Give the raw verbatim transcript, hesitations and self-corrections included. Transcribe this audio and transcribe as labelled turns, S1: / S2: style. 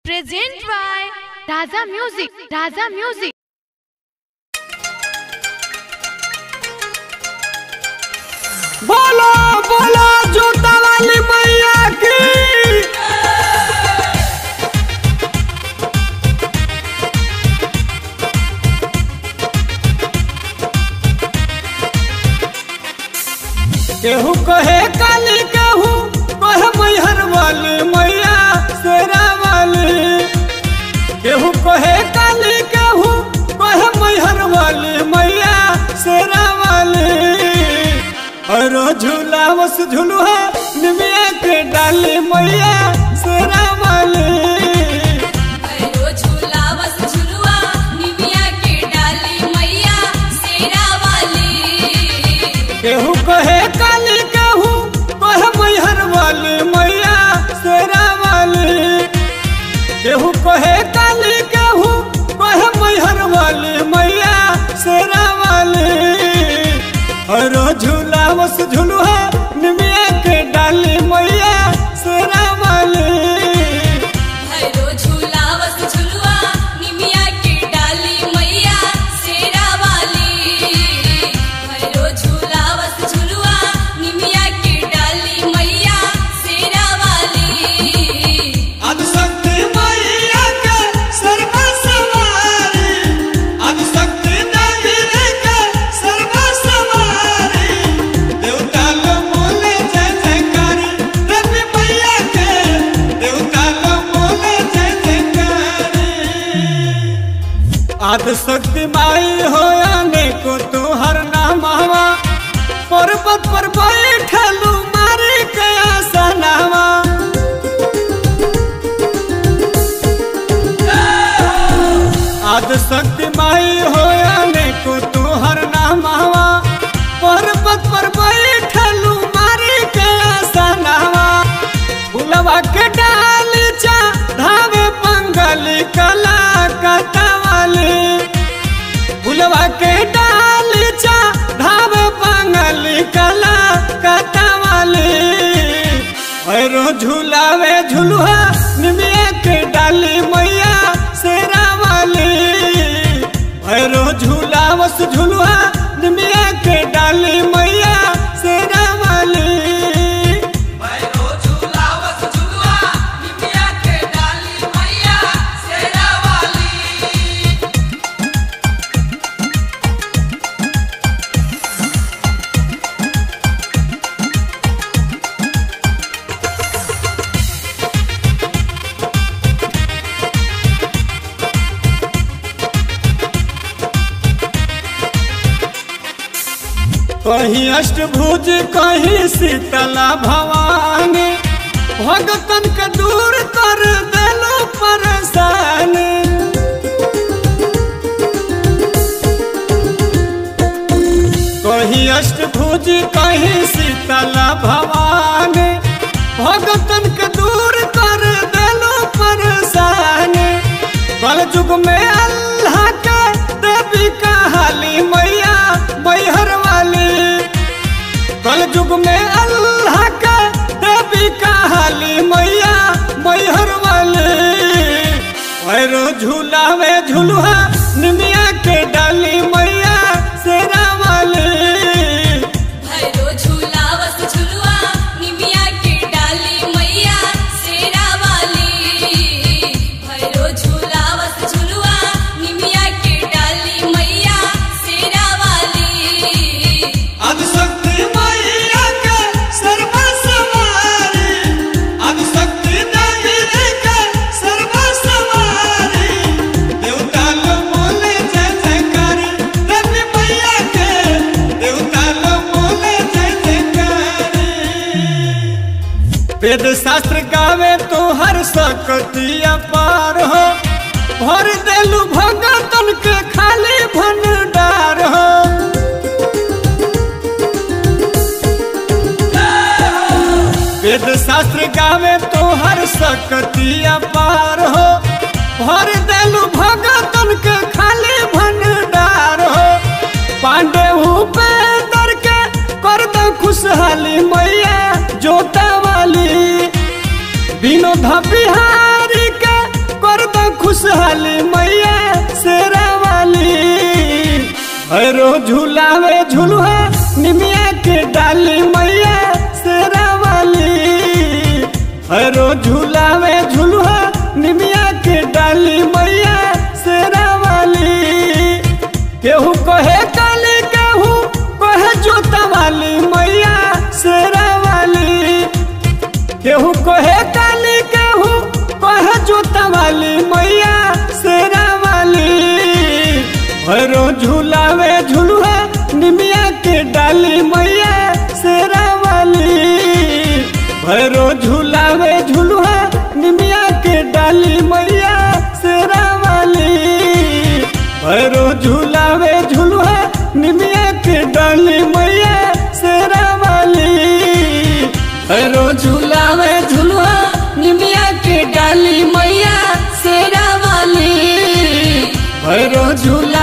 S1: Present by Raza Music. Raza Music.
S2: बोलो बोलो जूता वाली मैया की। केहू कहे काली केहू कहे मैहर वाली मैया शेरा वाली। केहू कहे काली केहू कहे मैहर वाली मैया शेरा वाली। और झूला बस झूलू है निमिया के डाली मैया शेरा वाली। केहू कहे काली केहू कहे मैहर वाली मैया शेरा वाली। केहू कहे काली केहू कहे मैहर वाली मैया शेरा वाली। और झूला बस झूलू है निमिया के डाली मैया शेरा वाली। आदि शक्ति माई हो आने को तू हर नाम हवा। पर्वत पर बैठलू मारी के आसनावा। आदि शक्ति माई हो आने को तू हर नाम हवा। पर्वत पर बैठलू मारी के आसनावा। फुलवा के डाली चा धावे पंगली कला कता फुलवा के डाली चा धावे पंगली कला कता वाली। और झूलावे झुलुआ निमिया के डाली मैया शेरा वाली। और झूला बस झुलुआ निमिया के डाली मैया शेरा वाली। कहीं अष्टभुज कहीं शीतला भवानी। भगतन के दूर कर देलो परेशानी। कहीं अष्टभुज कहीं शीतला भवानी। भगतन के दूर कर देलो परेशानी। कल युग में अल्लाह के देवी कहाली मैया मैहर वाली। कल युग में अल्लाह का देवी कहाली मैया मैहर वाली। और झूला में झूलुआ निमिया के डाली मैया शेरा वाली। वेद शास्त्र गावे तो हर शक्ति अपार हो। भर देलू भगतन के खाली भंडार हो। वेद शास्त्र गावे तो हर शक्ति अपार हो। भर देलू भगतन के खाली भंडार हो। पांडे पे दर के कर दो खुशहाली मैया जोता वाली। विनोद बिहारी के खुशहाली मैया शेरा वाली। भैरो झूलावे झुलुआ निमिया के डाली मैया शेरा वाली। भैरो झूलावे झुलुआ निमिया के डाली मैया शेरा वाली। केहू कहे काली केहू कहे जोता वाली मैया शेरा वाली। केहू कहे काली केहू कहे जोता वाली मैया शेरा वाली। भैरो झूलावे झुलुआ निमिया के डाली मैया शेरा वाली। भैरो झूलावे झुलुआ निमिया के डाली मैया शेरा वाली। भैरो झूलावे झुलुआ निमिया के डाली मैया शेरा वाली। भैरो झूलावे झुलुआ निमिया के डाली मैया शेरा वाली। भैरो झूला